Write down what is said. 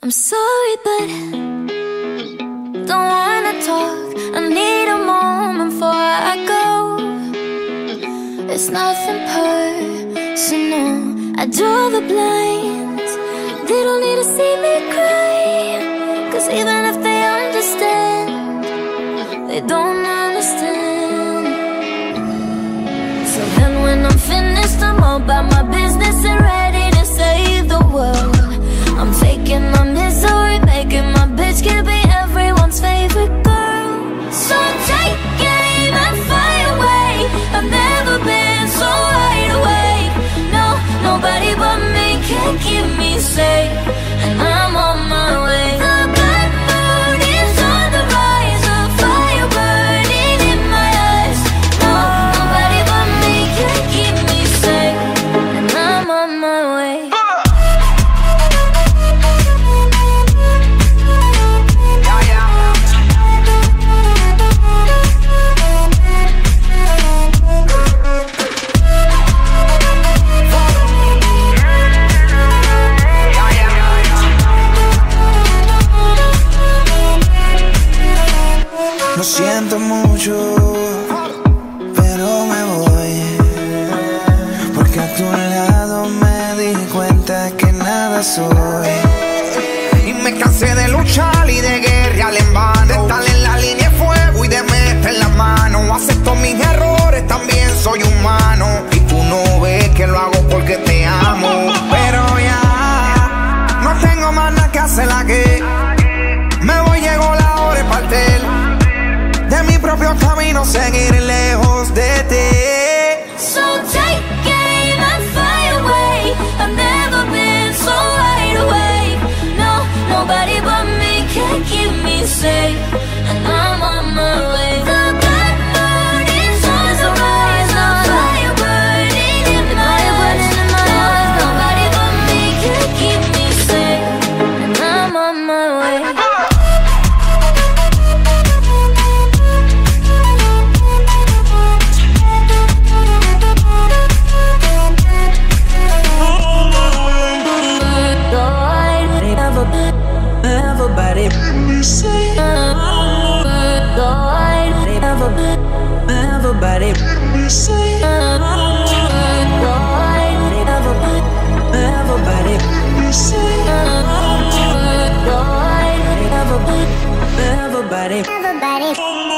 I'm sorry, but don't wanna talk. I need a moment before I go. It's nothing personal. I draw the blinds. They don't need to see me cry, 'cause even if they understand, they don't understand. So then when I'm finished, I'm all about my business and ready to save the world. I'm faking my misery, making my bitch can be everyone's favorite girl. So take aim and fire away. I've never been so wide awake. No, nobody but me can keep me safe, and I'm on my way. The bad mood is on the rise, a fire burning in my eyes. No, nobody but me can keep me safe, and I'm on my way. Lo siento mucho, pero me voy, porque a tu lado me di cuenta que nada soy. Y me cansé de luchar y de guerrear en vano, de estar en la línea de fuego y de meter la mano. Acepto mis errores, también soy humano, y tú no ves que lo hago porque te amo. Pero ya no tengo más nada que hacer, la que me voy, llegó la hora de partir de mi propio camino, seguir lejos de ti. So take aim and fire away. I've never been so wide awake. No, nobody but me can keep me safe, and I'm on my way. The bad mood is on the rise, a fire burning in my eyes. No, nobody but me can keep me safe, and I'm on my way. Everybody, everybody, everybody, everybody.